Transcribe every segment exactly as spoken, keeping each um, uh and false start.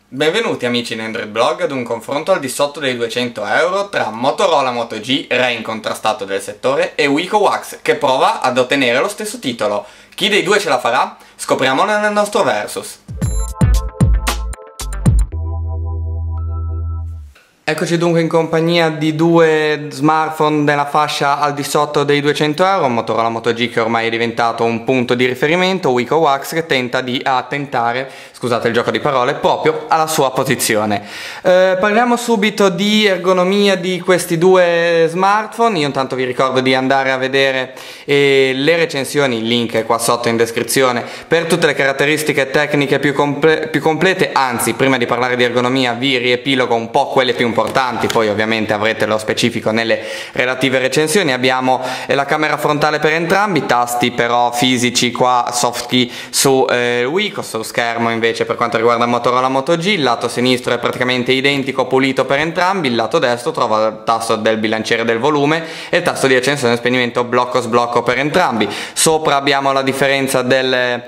Benvenuti amici in Android Blog ad un confronto al di sotto dei duecento euro tra Motorola Moto G, re incontrastato del settore, e Wiko Wax, che prova ad ottenere lo stesso titolo. Chi dei due ce la farà? Scopriamolo nel nostro versus. Eccoci dunque in compagnia di due smartphone della fascia al di sotto dei duecento euro, Motorola Moto G che ormai è diventato un punto di riferimento, Wiko Wax che tenta di attentare, scusate il gioco di parole, proprio alla sua posizione. Eh, parliamo subito di ergonomia di questi due smartphone. Io intanto vi ricordo di andare a vedere eh, le recensioni, il link è qua sotto in descrizione, per tutte le caratteristiche tecniche più, comple più complete, anzi prima di parlare di ergonomia vi riepilogo un po' quelle più importanti, poi ovviamente avrete lo specifico nelle relative recensioni. Abbiamo la camera frontale per entrambi, tasti però fisici qua, soft key su eh, Wiko, su schermo invece per quanto riguarda Motorola Moto G, il lato sinistro è praticamente identico, pulito per entrambi, il lato destro trova il tasto del bilanciere del volume e il tasto di accensione e spegnimento blocco sblocco per entrambi. Sopra abbiamo la differenza del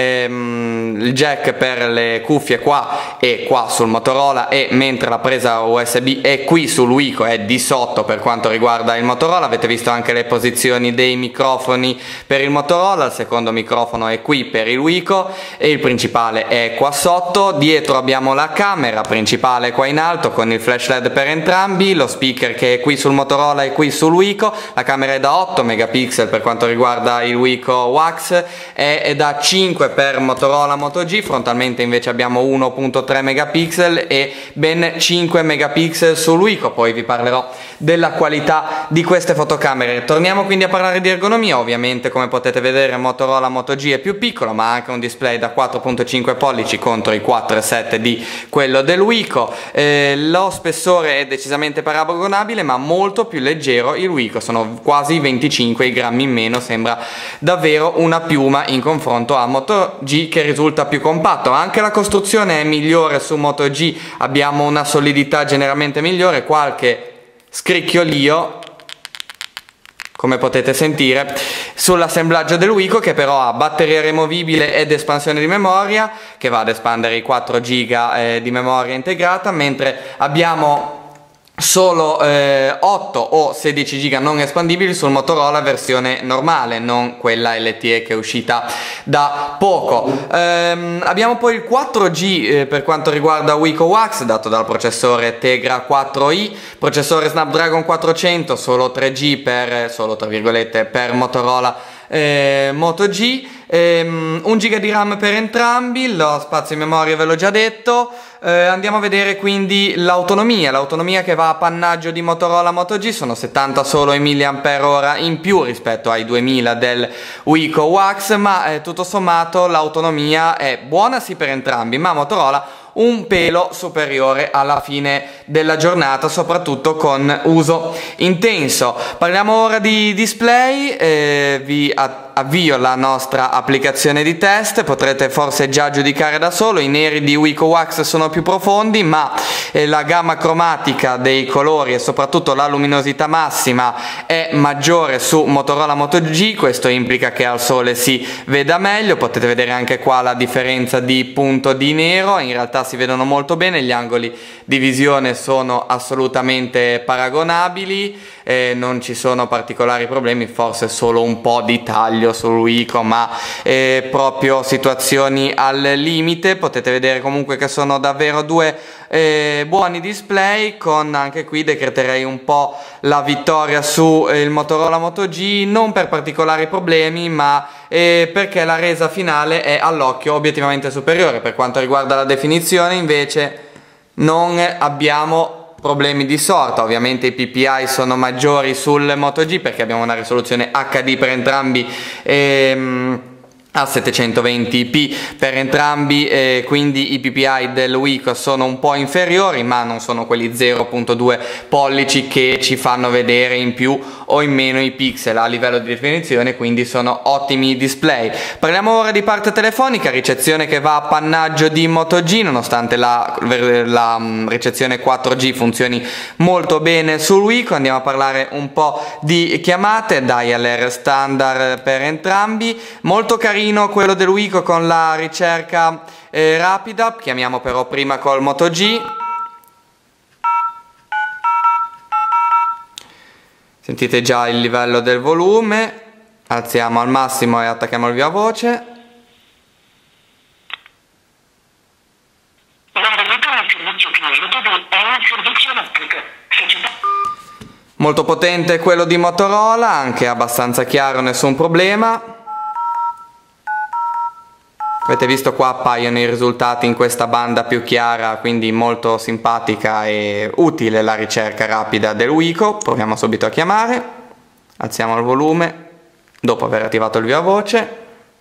ehm, il jack per le cuffie qua e qua sul Motorola, e mentre la presa U S B e qui sul Wiko è di sotto per quanto riguarda il Motorola. Avete visto anche le posizioni dei microfoni per il Motorola, il secondo microfono è qui per il Wiko e il principale è qua sotto. Dietro abbiamo la camera principale qua in alto con il flash led per entrambi, lo speaker che è qui sul Motorola e qui sul Wiko. La camera è da otto megapixel per quanto riguarda il Wiko Wax, è da cinque per Motorola Moto G, frontalmente invece abbiamo uno virgola tre megapixel e ben cinque megapixel sul Wiko. Poi vi parlerò della qualità di queste fotocamere. Torniamo quindi a parlare di ergonomia. Ovviamente, come potete vedere, Motorola Moto G è più piccolo, ma ha anche un display da quattro virgola cinque pollici contro i quattro virgola sette di quello del Wiko. Eh, lo spessore è decisamente paragonabile, ma molto più leggero il Wiko, sono quasi venticinque i grammi in meno, sembra davvero una piuma in confronto a Moto G che risulta più compatto. Anche la costruzione è migliore su Moto G, abbiamo una solidità generalmente migliore, qualche scricchiolio come potete sentire sull'assemblaggio del Wiko, che però ha batteria rimovibile ed espansione di memoria che va ad espandere i quattro giga eh, di memoria integrata, mentre abbiamo solo eh, otto o sedici giga non espandibili sul Motorola versione normale, non quella L T E che è uscita da poco. Ehm, abbiamo poi il quattro G eh, per quanto riguarda Wiko Wax, dato dal processore Tegra quattro i, processore Snapdragon quattrocento, solo tre G per, solo tra virgolette, per Motorola eh, Moto G. Um, un giga di RAM per entrambi, lo spazio in memoria ve l'ho già detto. Uh, andiamo a vedere quindi l'autonomia, l'autonomia che va a pannaggio di Motorola Moto G, sono settanta solo i milliampere ora in più rispetto ai duemila del Wiko Wax, ma eh, tutto sommato l'autonomia è buona sì per entrambi, ma Motorola un pelo superiore alla fine della giornata, soprattutto con uso intenso. Parliamo ora di display, eh, vi avvio la nostra applicazione di test, potrete forse già giudicare da solo, i neri di Wiko Wax sono più profondi, ma eh, la gamma cromatica dei colori e soprattutto la luminosità massima è maggiore su Motorola Moto G, questo implica che al sole si veda meglio. Potete vedere anche qua la differenza di punto di nero, in realtà si vedono molto bene, gli angoli di visione sono assolutamente paragonabili, eh, non ci sono particolari problemi, forse solo un po' di taglio sul Wiko, ma eh, proprio situazioni al limite. Potete vedere comunque che sono davvero due eh, buoni display, con anche qui decreterei un po' la vittoria su eh, il Motorola Moto G, non per particolari problemi, ma eh, perché la resa finale è all'occhio obiettivamente superiore. Per quanto riguarda la definizione invece non abbiamo problemi di sorta. Ovviamente i P P I sono maggiori sul Moto G perché abbiamo una risoluzione H D per entrambi ehm, a settecentoventi p per entrambi, eh, quindi i P P I del Wiko sono un po' inferiori, ma non sono quelli zero virgola due pollici che ci fanno vedere in più o in meno i pixel a livello di definizione, quindi sono ottimi display. Parliamo ora di parte telefonica, ricezione che va a pannaggio di Moto G, nonostante la, la ricezione quattro G funzioni molto bene sul Wiko. Andiamo a parlare un po' di chiamate, dialer standard per entrambi, molto carino quello del Wiko con la ricerca eh, rapida, chiamiamo però prima col Moto G. Sentite già il livello del volume, alziamo al massimo e attacchiamo il via voce. Molto potente quello di Motorola, anche abbastanza chiaro, nessun problema. Avete visto qua appaiono i risultati in questa banda più chiara, quindi molto simpatica e utile la ricerca rapida del Wico. Proviamo subito a chiamare, alziamo il volume dopo aver attivato il via voce.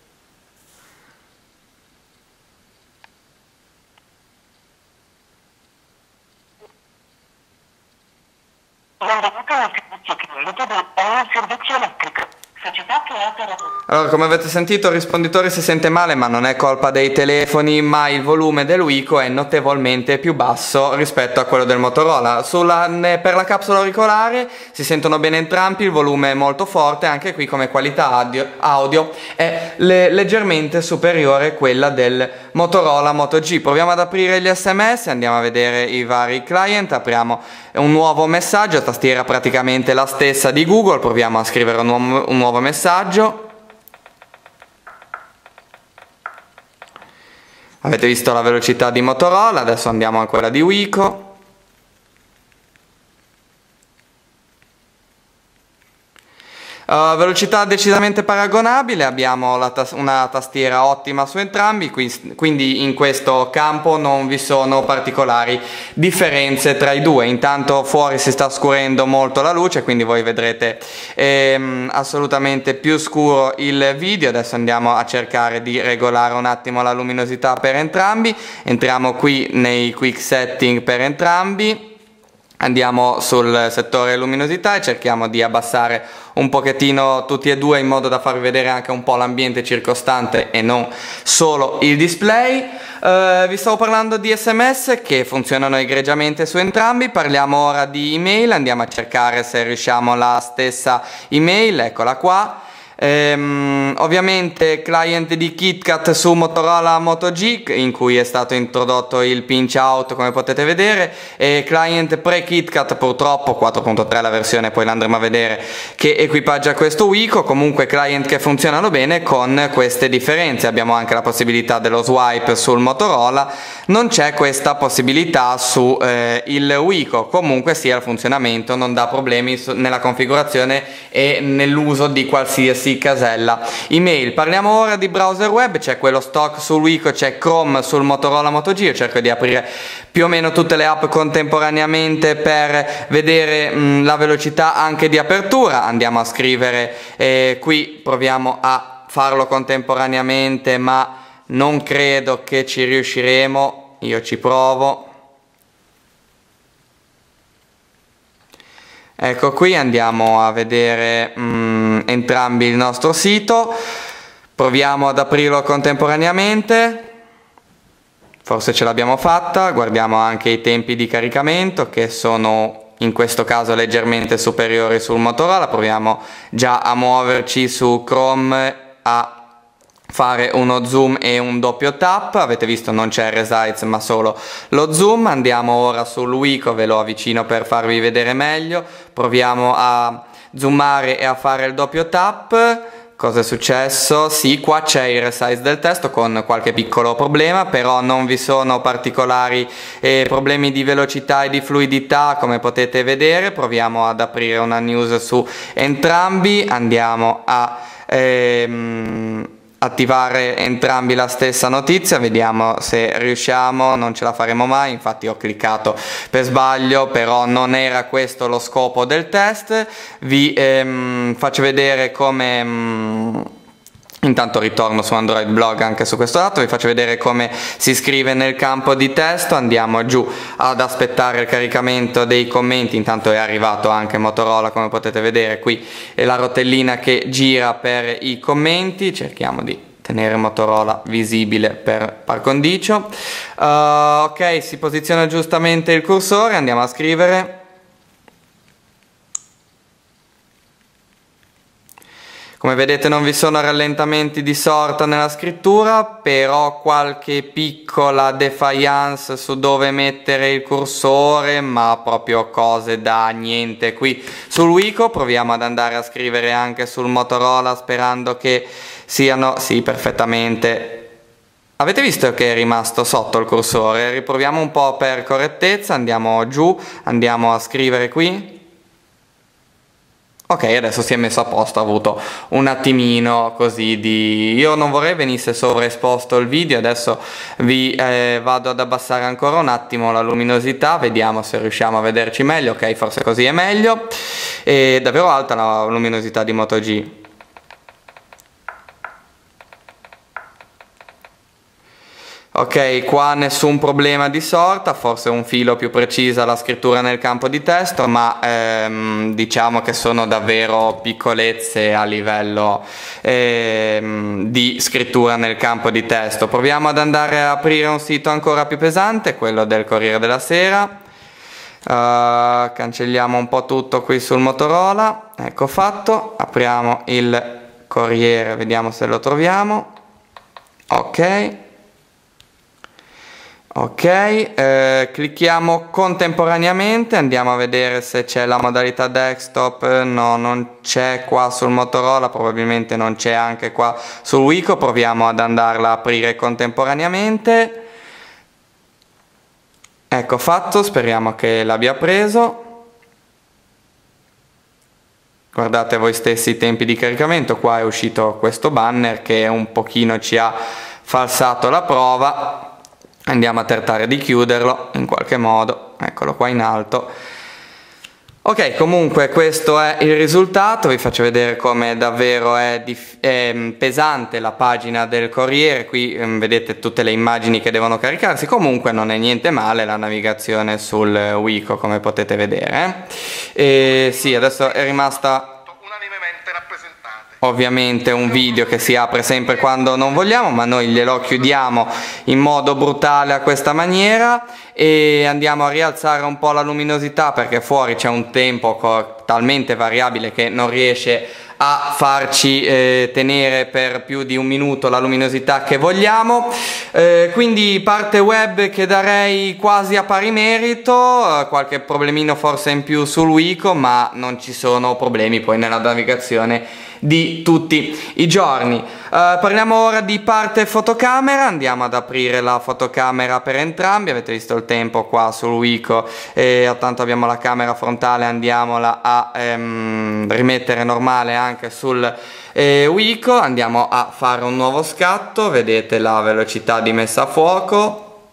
Allora, come avete sentito, il risponditore si sente male, ma non è colpa dei telefoni, ma il volume del Wico è notevolmente più basso rispetto a quello del Motorola. Sulla, per la capsula auricolare si sentono bene entrambi, il volume è molto forte, anche qui come qualità audio, audio è le, leggermente superiore a quella del Motorola Moto G. Proviamo ad aprire gli sms, andiamo a vedere i vari client, apriamo un nuovo messaggio, tastiera praticamente la stessa di Google, proviamo a scrivere un, nuovo, un nuovo messaggio. Avete visto la velocità di Motorola, adesso andiamo a quella di Wico. Uh, velocità decisamente paragonabile, abbiamo la tas- una tastiera ottima su entrambi, qui- quindi in questo campo non vi sono particolari differenze tra i due. Intanto fuori si sta scurendo molto la luce, quindi voi vedrete ehm, assolutamente più scuro il video. Adesso andiamo a cercare di regolare un attimo la luminosità per entrambi. Entriamo qui nei quick setting per entrambi. Andiamo sul settore luminosità e cerchiamo di abbassare un pochettino tutti e due in modo da farvi vedere anche un po' l'ambiente circostante e non solo il display. Uh, vi stavo parlando di sms che funzionano egregiamente su entrambi, parliamo ora di email, andiamo a cercare se riusciamo la stessa email, eccola qua. Ehm, ovviamente client di KitKat su Motorola Moto G, in cui è stato introdotto il pinch out come potete vedere, e client pre-KitKat purtroppo quattro punto tre la versione, poi l'andremo a vedere, che equipaggia questo Wico. Comunque client che funzionano bene con queste differenze. Abbiamo anche la possibilità dello swipe sul Motorola, non c'è questa possibilità su eh, il Wico. Comunque sia, il funzionamento non dà problemi su, nella configurazione e nell'uso di qualsiasi casella email. Parliamo ora di browser web, c'è quello stock sul Wico, c'è Chrome sul Motorola Moto G. Io cerco di aprire più o meno tutte le app contemporaneamente per vedere mh, la velocità anche di apertura. Andiamo a scrivere, eh, qui proviamo a farlo contemporaneamente, ma non credo che ci riusciremo. Io ci provo. Ecco qui, andiamo a vedere mh, entrambi il nostro sito, proviamo ad aprirlo contemporaneamente, forse ce l'abbiamo fatta. Guardiamo anche i tempi di caricamento che sono in questo caso leggermente superiori sul Motorola. Proviamo già a muoverci su Chrome a fare uno zoom e un doppio tap. Avete visto, non c'è resize ma solo lo zoom. Andiamo ora sul Wico, ve lo avvicino per farvi vedere meglio. Proviamo a zoomare e a fare il doppio tap. Cosa è successo? Sì, qua c'è il resize del testo con qualche piccolo problema, però non vi sono particolari eh, problemi di velocità e di fluidità come potete vedere. Proviamo ad aprire una news su entrambi, andiamo a ehm, attivare entrambi la stessa notizia, vediamo se riusciamo. Non ce la faremo mai, infatti ho cliccato per sbaglio, però non era questo lo scopo del test. Vi ehm, faccio vedere come ehm, intanto ritorno su Android Blog anche su questo lato, vi faccio vedere come si scrive nel campo di testo. Andiamo giù ad aspettare il caricamento dei commenti. Intanto è arrivato anche Motorola, come potete vedere qui è la rotellina che gira per i commenti. Cerchiamo di tenere Motorola visibile per par condicio. Uh, ok, si posiziona giustamente il cursore, andiamo a scrivere. Come vedete non vi sono rallentamenti di sorta nella scrittura, però qualche piccola defiance su dove mettere il cursore, ma proprio cose da niente. Qui sul Wiko proviamo ad andare a scrivere anche sul Motorola sperando che siano, sì, perfettamente. Avete visto che è rimasto sotto il cursore? Riproviamo un po' per correttezza, andiamo giù, andiamo a scrivere qui. Ok, adesso si è messo a posto, ha avuto un attimino così di... Io non vorrei venisse sovraesposto il video, adesso vi eh, vado ad abbassare ancora un attimo la luminosità, vediamo se riusciamo a vederci meglio, ok, forse così è meglio. È davvero alta la luminosità di Moto G. Ok, qua nessun problema di sorta, forse un filo più precisa la scrittura nel campo di testo, ma ehm, diciamo che sono davvero piccolezze a livello ehm, di scrittura nel campo di testo. Proviamo ad andare a aprire un sito ancora più pesante, quello del Corriere della Sera. Uh, cancelliamo un po' tutto qui sul Motorola, ecco fatto, apriamo il Corriere, vediamo se lo troviamo. Ok. Ok, eh, clicchiamo contemporaneamente, andiamo a vedere se c'è la modalità desktop. No, non c'è qua sul Motorola, probabilmente non c'è anche qua sul Wiko. Proviamo ad andarla a aprire contemporaneamente. Ecco fatto, speriamo che l'abbia preso. Guardate voi stessi i tempi di caricamento, qua è uscito questo banner che un pochino ci ha falsato la prova. Andiamo a tentare di chiuderlo in qualche modo, eccolo qua in alto. Ok, comunque questo è il risultato, vi faccio vedere come davvero è, è pesante la pagina del Corriere. Qui eh, vedete tutte le immagini che devono caricarsi, comunque non è niente male la navigazione sul Wiko, come potete vedere. Eh. E sì, adesso è rimasta... Ovviamente un video che si apre sempre quando non vogliamo, ma noi glielo chiudiamo in modo brutale a questa maniera e andiamo a rialzare un po' la luminosità perché fuori c'è un tempo talmente variabile che non riesce a farci eh, tenere per più di un minuto la luminosità che vogliamo. Eh, quindi parte web che darei quasi a pari merito, eh, qualche problemino forse in più sul Wiko, ma non ci sono problemi poi nella navigazione di tutti i giorni. Uh, parliamo ora di parte fotocamera, andiamo ad aprire la fotocamera per entrambi. Avete visto il tempo qua sul Wiko e tanto abbiamo la camera frontale, andiamola a ehm, rimettere normale anche sul eh, Wiko. Andiamo a fare un nuovo scatto, vedete la velocità di messa a fuoco,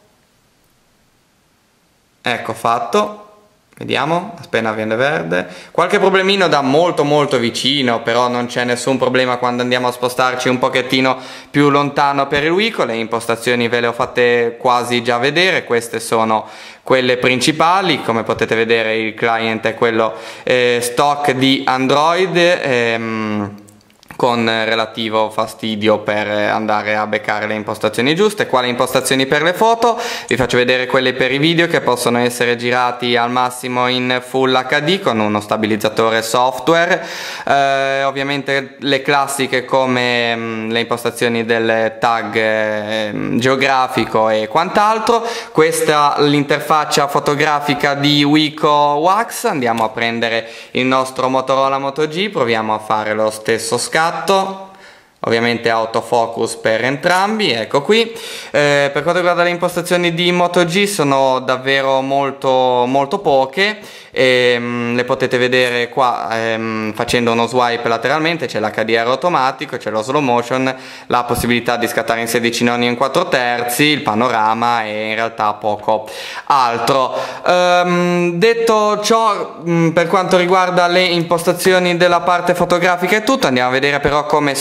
ecco fatto. Vediamo, appena viene verde. Qualche problemino da molto molto vicino, però non c'è nessun problema quando andiamo a spostarci un pochettino più lontano per il Wiko. Le impostazioni ve le ho fatte quasi già vedere, queste sono quelle principali. Come potete vedere il client è quello eh, stock di Android, ehm, con relativo fastidio per andare a beccare le impostazioni giuste. Qua le impostazioni per le foto, vi faccio vedere quelle per i video che possono essere girati al massimo in Full acca di con uno stabilizzatore software. Eh, ovviamente le classiche come mh, le impostazioni del tag eh, geografico e quant'altro. Questa l'interfaccia fotografica di Wiko Wax. Andiamo a prendere il nostro Motorola Moto G, proviamo a fare lo stesso scatto. Ovviamente autofocus per entrambi, ecco qui. Eh, per quanto riguarda le impostazioni di Moto G sono davvero molto molto poche e mh, le potete vedere qua ehm, facendo uno swipe lateralmente. C'è l'H D R automatico, c'è lo slow motion, la possibilità di scattare in sedici noni in quattro terzi, il panorama e in realtà poco altro. Ehm, detto ciò, mh, per quanto riguarda le impostazioni della parte fotografica è tutto. Andiamo a vedere però come sono i risultati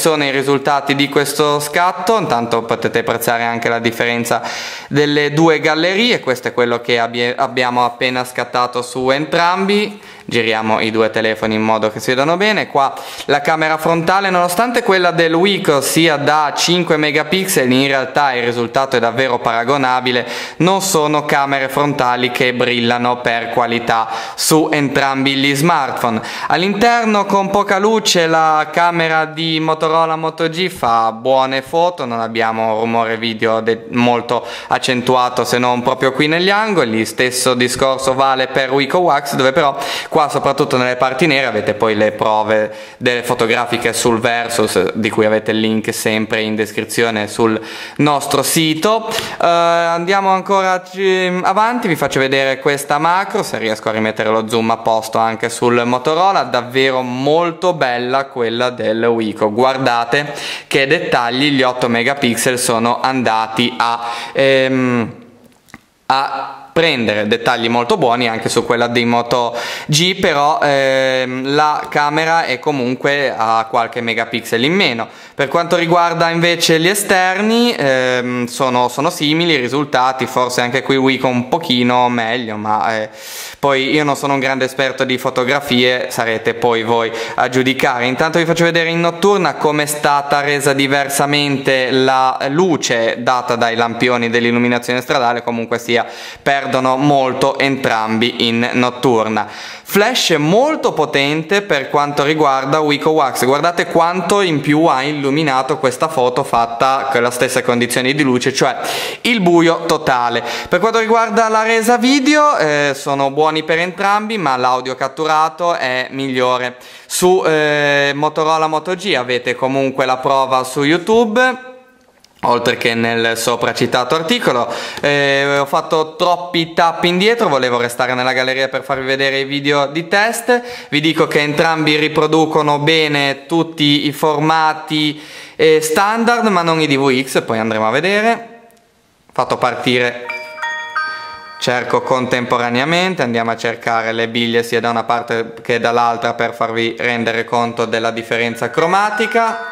risultati di questo scatto. Intanto potete apprezzare anche la differenza delle due gallerie. Questo è quello che abbia, abbiamo appena scattato su entrambi. Giriamo i due telefoni in modo che si vedano bene. Qua la camera frontale, nonostante quella del Wiko sia da cinque megapixel, in realtà il risultato è davvero paragonabile. Non sono camere frontali che brillano per qualità su entrambi gli smartphone. All'interno, con poca luce, la camera di Motorola Moto G fa buone foto, non abbiamo rumore video molto accentuato se non proprio qui negli angoli. Stesso discorso vale per Wiko Wax, dove però qua soprattutto nelle parti nere avete poi le prove delle fotografiche sul Versus, di cui avete il link sempre in descrizione sul nostro sito. Uh, andiamo ancora avanti, vi faccio vedere questa macro, se riesco a rimettere lo zoom a posto anche sul Motorola. Davvero molto bella quella del Wiko, guardate che dettagli, gli otto megapixel sono andati a, ehm, a prendere dettagli molto buoni anche su quella di Moto G, però ehm, la camera è comunque a qualche megapixel in meno. Per quanto riguarda invece gli esterni, ehm, sono, sono simili i risultati, forse anche qui Wiko un pochino meglio, ma eh, poi io non sono un grande esperto di fotografie, sarete poi voi a giudicare. Intanto vi faccio vedere in notturna come è stata resa diversamente la luce data dai lampioni dell'illuminazione stradale, comunque sia perdono molto entrambi in notturna. Flash molto potente per quanto riguarda Wiko Wax, guardate quanto in più ha illuminato questa foto fatta con le stesse condizioni di luce, cioè il buio totale. Per quanto riguarda la resa video, eh, sono buoni per entrambi, ma l'audio catturato è migliore. Su eh, Motorola Moto G avete comunque la prova su YouTube, oltre che nel sopra citato articolo. Eh, ho fatto troppi tap indietro, volevo restare nella galleria per farvi vedere i video di test. Vi dico che entrambi riproducono bene tutti i formati eh, standard, ma non i D V X, poi andremo a vedere. Fatto partire, cerco contemporaneamente, andiamo a cercare le biglie sia da una parte che dall'altra per farvi rendere conto della differenza cromatica.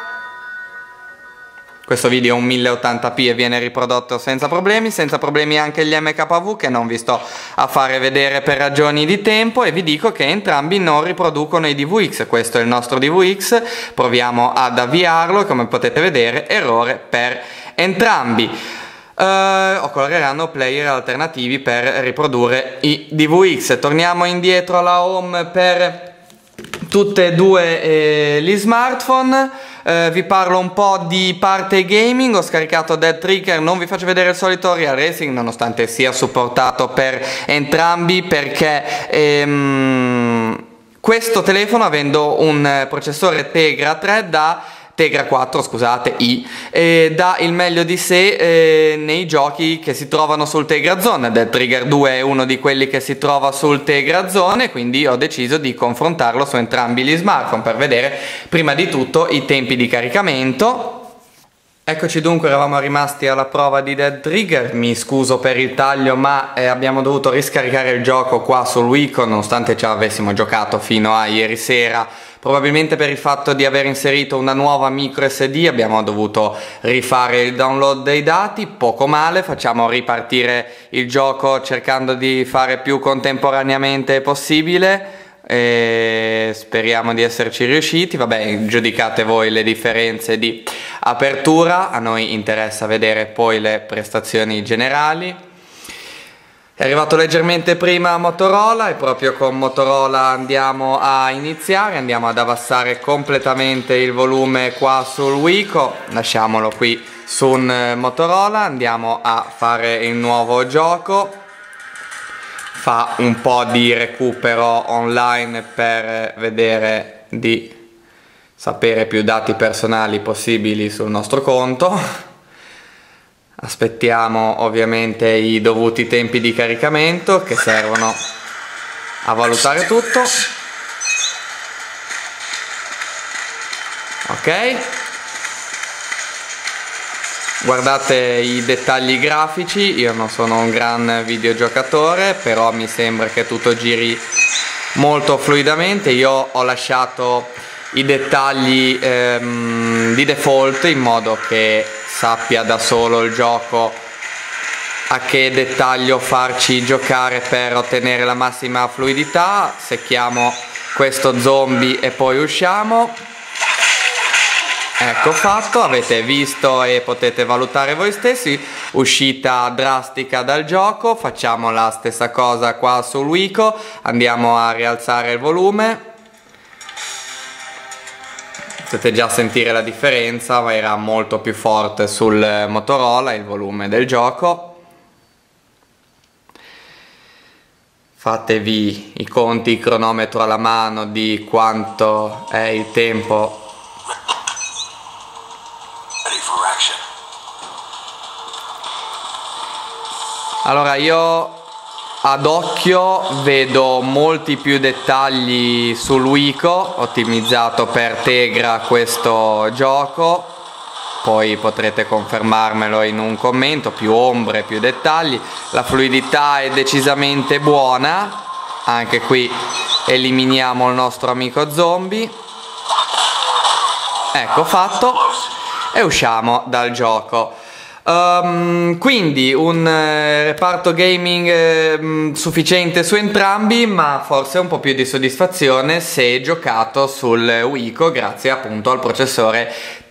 Questo video è un mille ottanta p e viene riprodotto senza problemi, senza problemi anche gli M K V, che non vi sto a fare vedere per ragioni di tempo, e vi dico che entrambi non riproducono i D V X. Questo è il nostro D V X, proviamo ad avviarlo e come potete vedere errore per entrambi. Uh, occorreranno player alternativi per riprodurre i D V X. Torniamo indietro alla home per tutte e due eh, gli smartphone. Uh, vi parlo un po' di parte gaming. Ho scaricato Dead Trigger, non vi faccio vedere il solito Real Racing nonostante sia supportato per entrambi, perché ehm, questo telefono, avendo un processore Tegra tre, da Tegra quattro, scusate, i, eh, dà il meglio di sé eh, nei giochi che si trovano sul Tegra Zone. Dead Trigger due è uno di quelli che si trova sul Tegra Zone, quindi ho deciso di confrontarlo su entrambi gli smartphone per vedere prima di tutto i tempi di caricamento. Eccoci dunque, eravamo rimasti alla prova di Dead Trigger. Mi scuso per il taglio, ma eh, abbiamo dovuto riscaricare il gioco qua sul Wiko, nonostante ci avessimo giocato fino a ieri sera. Probabilmente per il fatto di aver inserito una nuova micro S D abbiamo dovuto rifare il download dei dati. Poco male, facciamo ripartire il gioco cercando di fare più contemporaneamente possibile. E speriamo di esserci riusciti. Vabbè, giudicate voi le differenze di apertura, a noi interessa vedere poi le prestazioni generali. È arrivato leggermente prima Motorola e proprio con Motorola andiamo a iniziare, andiamo ad abbassare completamente il volume qua sul Wiko, lasciamolo qui su un Motorola, andiamo a fare il nuovo gioco. Fa un po' di recupero online per vedere di sapere più dati personali possibili sul nostro conto. Aspettiamo ovviamente i dovuti tempi di caricamento che servono a valutare tutto. Ok. Guardate i dettagli grafici, io non sono un gran videogiocatore, però mi sembra che tutto giri molto fluidamente. Io ho lasciato i dettagli ehm, di default, in modo che sappia da solo il gioco a che dettaglio farci giocare per ottenere la massima fluidità. Secchiamo questo zombie e poi usciamo. Ecco fatto, avete visto e potete valutare voi stessi. Uscita drastica dal gioco. Facciamo la stessa cosa qua su Wico. Andiamo a rialzare il volume. Potete già sentire la differenza, ma era molto più forte sul Motorola il volume del gioco. Fatevi i conti, il cronometro alla mano di quanto è il tempo. Allora, io ad occhio vedo molti più dettagli sul Wico, ottimizzato per Tegra questo gioco, poi potrete confermarmelo in un commento, più ombre, più dettagli. La fluidità è decisamente buona, anche qui eliminiamo il nostro amico zombie. Ecco fatto, e usciamo dal gioco. Um, quindi un eh, reparto gaming eh, sufficiente su entrambi, ma forse un po' più di soddisfazione se giocato sul Wico, grazie appunto al processore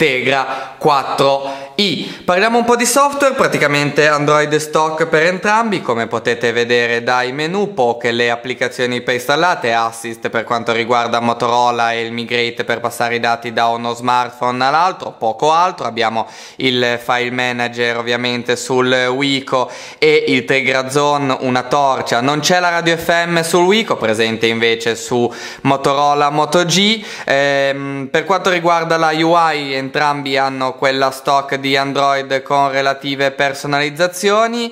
Tegra quattro i. Parliamo un po' di software, praticamente Android stock per entrambi, come potete vedere dai menu, poche le applicazioni preinstallate, Assist per quanto riguarda Motorola e il Migrate per passare i dati da uno smartphone all'altro, poco altro. Abbiamo il file manager ovviamente sul Wico e il Tegra Zone, una torcia. Non c'è la radio F M sul Wico, presente invece su Motorola Moto G. Ehm, per quanto riguarda la U I, entrambi hanno quella stock di Android con relative personalizzazioni.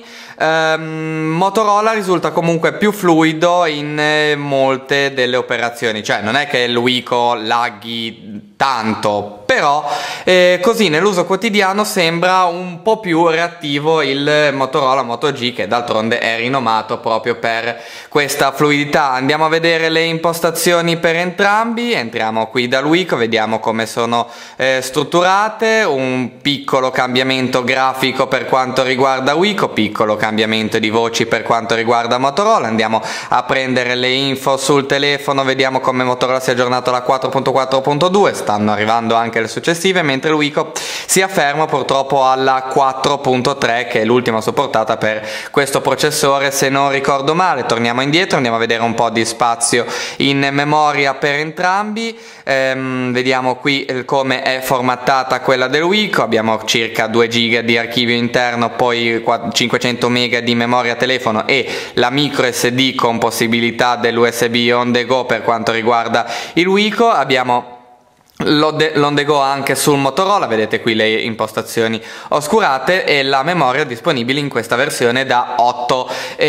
Ehm, Motorola risulta comunque più fluido in eh, molte delle operazioni, cioè non è che il Wico laghi tanto, però eh, così nell'uso quotidiano sembra un po' più reattivo il Motorola Moto G, che d'altronde è rinomato proprio per questa fluidità. Andiamo a vedere le impostazioni per entrambi. Entriamo qui dal Wico, vediamo come sono eh, strutturate. Un piccolo cambiamento grafico per quanto riguarda Wico, piccolo cambiamento di voci per quanto riguarda Motorola. Andiamo a prendere le info sul telefono, vediamo come Motorola si è aggiornato alla quattro punto quattro punto due, stanno arrivando anche le successive, mentre il Wico si afferma purtroppo alla quattro punto tre, che è l'ultima supportata per questo processore, se non ricordo male. Torniamo indietro, andiamo a vedere un po' di spazio in memoria per entrambi. Ehm, vediamo qui come è formattata quella del Wico. Abbiamo circa due giga di archivio interno, poi cinquecento mega di memoria telefono e la micro S D con possibilità dell'U S B on the go per quanto riguarda il Wico. Abbiamo l'on the go anche sul Motorola, vedete qui le impostazioni oscurate, e la memoria disponibile in questa versione da otto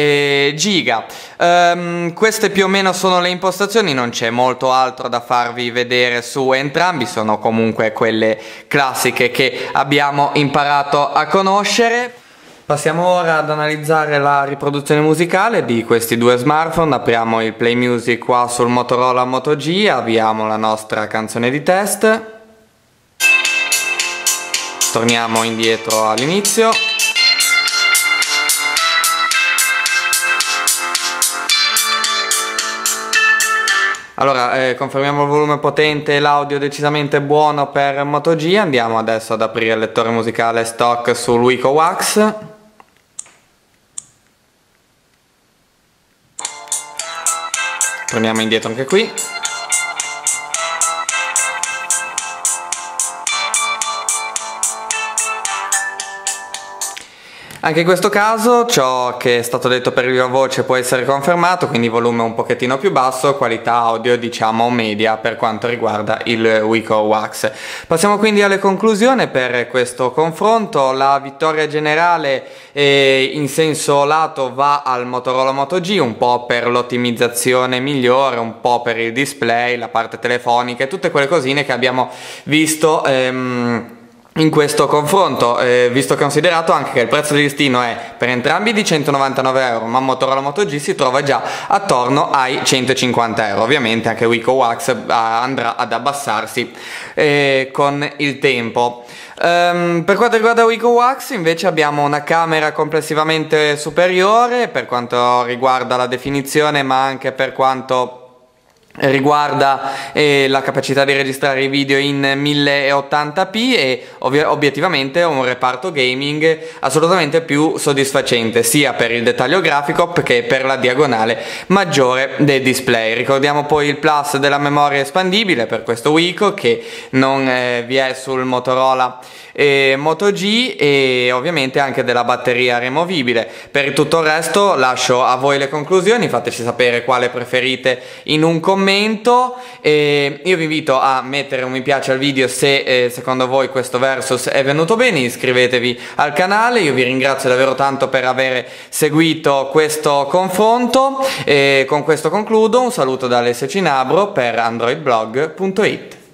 giga. Um, queste più o meno sono le impostazioni, non c'è molto altro da farvi vedere su entrambi, sono comunque quelle classiche che abbiamo imparato a conoscere. Passiamo ora ad analizzare la riproduzione musicale di questi due smartphone. Apriamo il Play Music qua sul Motorola Moto G, avviamo la nostra canzone di test, torniamo indietro all'inizio. Allora, eh, confermiamo il volume potente e l'audio decisamente buono per Moto G. Andiamo adesso ad aprire il lettore musicale stock sul Wico Wax. Torniamo indietro anche qui. Anche in questo caso ciò che è stato detto per viva voce può essere confermato, quindi volume un pochettino più basso, qualità audio diciamo media per quanto riguarda il Wico Wax. Passiamo quindi alle conclusioni per questo confronto. La vittoria generale eh, in senso lato va al Motorola Moto G, un po' per l'ottimizzazione migliore, un po' per il display, la parte telefonica e tutte quelle cosine che abbiamo visto ehm, in questo confronto, eh, visto considerato anche che il prezzo di listino è per entrambi di centonovantanove euro, ma Motorola Moto G si trova già attorno ai centocinquanta euro. Ovviamente anche WeCoWax eh, andrà ad abbassarsi eh, con il tempo. Um, per quanto riguarda WeCoWax invece abbiamo una camera complessivamente superiore per quanto riguarda la definizione, ma anche per quanto riguarda eh, la capacità di registrare i video in mille ottanta p e ovvi- obiettivamente un reparto gaming assolutamente più soddisfacente sia per il dettaglio grafico che per la diagonale maggiore del display. Ricordiamo poi il plus della memoria espandibile per questo Wico che non eh, vi è sul Motorola eh, Moto G, e ovviamente anche della batteria removibile. Per tutto il resto lascio a voi le conclusioni, fateci sapere quale preferite in un commento, e io vi invito a mettere un mi piace al video se eh, secondo voi questo versus è venuto bene, iscrivetevi al canale. Io vi ringrazio davvero tanto per aver seguito questo confronto e con questo concludo. Un saluto da Alessio Cinabro per android blog punto it.